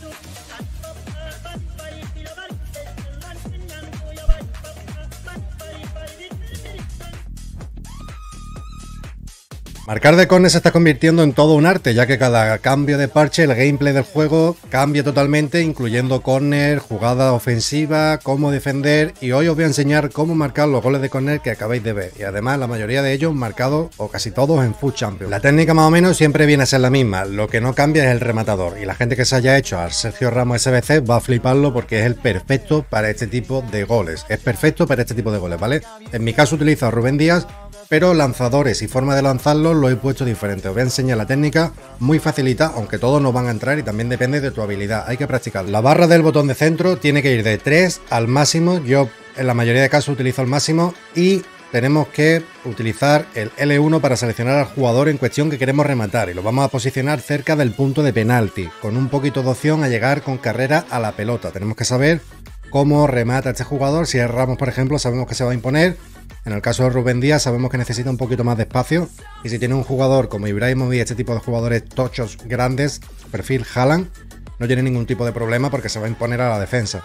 Marcar de córner se está convirtiendo en todo un arte, ya que cada cambio de parche el gameplay del juego cambia totalmente, incluyendo córner, jugada ofensiva, cómo defender, y hoy os voy a enseñar cómo marcar los goles de córner que acabáis de ver, y además la mayoría de ellos marcados, o casi todos, en FUT Champions. La técnica más o menos siempre viene a ser la misma, lo que no cambia es el rematador, y la gente que se haya hecho al Sergio Ramos SBC va a fliparlo porque es el perfecto para este tipo de goles, ¿vale? En mi caso utilizo a Rubén Díaz, pero lanzadores y forma de lanzarlos lo he puesto diferente. Os voy a enseñar la técnica muy facilita, aunque todos no van a entrar y también depende de tu habilidad, hay que practicar. La barra del botón de centro tiene que ir de 3 al máximo, yo en la mayoría de casos utilizo el máximo, y tenemos que utilizar el L1 para seleccionar al jugador en cuestión que queremos rematar, y lo vamos a posicionar cerca del punto de penalti, con un poquito de opción a llegar con carrera a la pelota. Tenemos que saber cómo remata este jugador. Si es Ramos, por ejemplo, sabemos que se va a imponer. En el caso de Rubén Díaz sabemos que necesita un poquito más de espacio, y si tiene un jugador como Ibrahimovic, este tipo de jugadores tochos grandes, perfil Haaland, no tiene ningún tipo de problema porque se va a imponer a la defensa.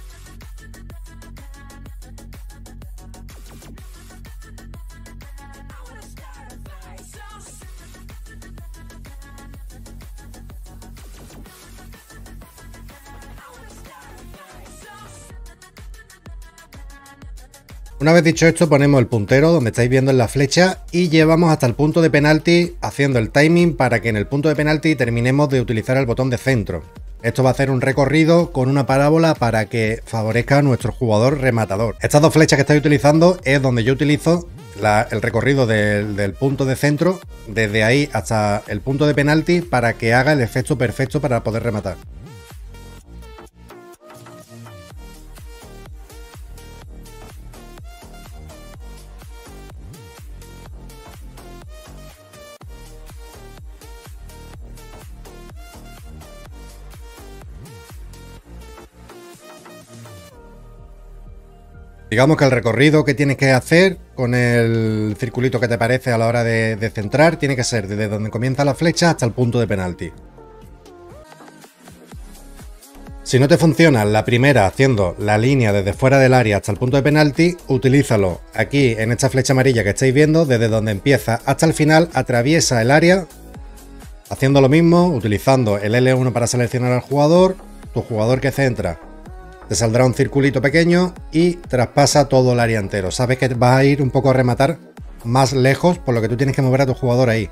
Una vez dicho esto, ponemos el puntero donde estáis viendo en la flecha y llevamos hasta el punto de penalti haciendo el timing para que en el punto de penalti terminemos de utilizar el botón de centro. Esto va a hacer un recorrido con una parábola para que favorezca a nuestro jugador rematador. Estas dos flechas que estáis utilizando es donde yo utilizo el recorrido del punto de centro, desde ahí hasta el punto de penalti, para que haga el efecto perfecto para poder rematar. Digamos que el recorrido que tienes que hacer con el circulito que te aparece a la hora de centrar tiene que ser desde donde comienza la flecha hasta el punto de penalti. Si no te funciona la primera haciendo la línea desde fuera del área hasta el punto de penalti, utilízalo aquí en esta flecha amarilla que estáis viendo, desde donde empieza hasta el final, atraviesa el área, haciendo lo mismo, utilizando el L1 para seleccionar al jugador, tu jugador que centra. Te saldrá un circulito pequeño y traspasa todo el área entero. Sabes que vas a ir un poco a rematar más lejos, por lo que tú tienes que mover a tu jugador ahí.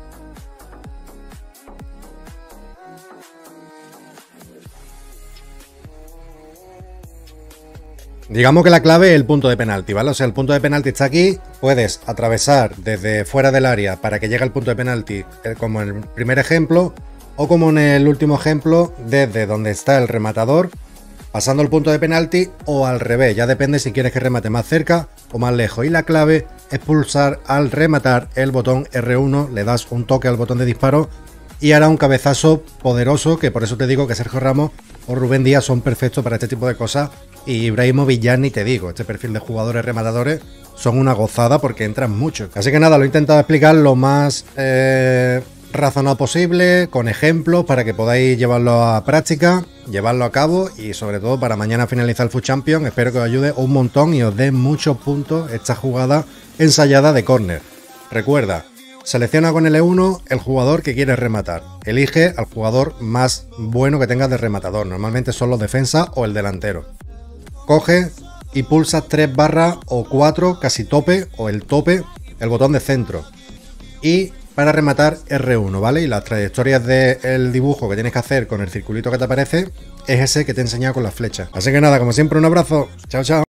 Digamos que la clave es el punto de penalti, ¿vale? O sea, el punto de penalti está aquí, puedes atravesar desde fuera del área para que llegue al punto de penalti, como en el primer ejemplo, o como en el último ejemplo, desde donde está el rematador, pasando el punto de penalti, o al revés, ya depende si quieres que remate más cerca o más lejos. Y la clave es pulsar al rematar el botón R1, le das un toque al botón de disparo y hará un cabezazo poderoso, que por eso te digo que Sergio Ramos o Rubén Díaz son perfectos para este tipo de cosas, y Ibrahimovic ya ni te digo. Este perfil de jugadores rematadores son una gozada porque entran mucho. Así que nada, lo he intentado explicar lo más razonado posible, con ejemplos para que podáis llevarlo a práctica, llevarlo a cabo, y sobre todo para mañana finalizar el FUT Champions. Espero que os ayude un montón y os dé muchos puntos esta jugada ensayada de córner. Recuerda, selecciona con L1 el jugador que quieres rematar. Elige al jugador más bueno que tengas de rematador. Normalmente son los defensas o el delantero. Coge y pulsa 3 barras o 4, casi tope, o el tope, el botón de centro. Y para rematar R1, ¿vale? Y las trayectorias del dibujo que tienes que hacer con el circulito que te aparece es ese que te he enseñado con las flechas. Así que nada, como siempre, un abrazo. Chao, chao.